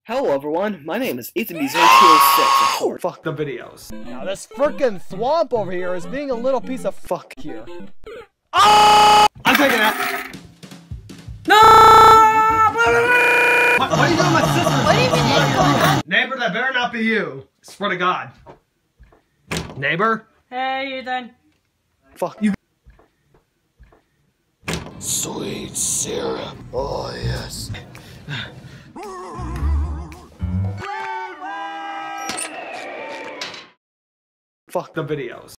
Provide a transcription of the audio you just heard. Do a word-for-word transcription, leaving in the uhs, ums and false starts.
Hello everyone, my name is Ethan B zero two oh six six. Fuck the videos. Now this frickin' thwomp over here is being a little piece of fuck here. Oh! I'm taking that. No! What, what are you doing, my sister? What do you mean it's going on? Neighbor, that better not be you. I swear to God. Neighbor? Hey, Ethan. Fuck you. Sweet syrup. Oh, yes. Fuck the videos.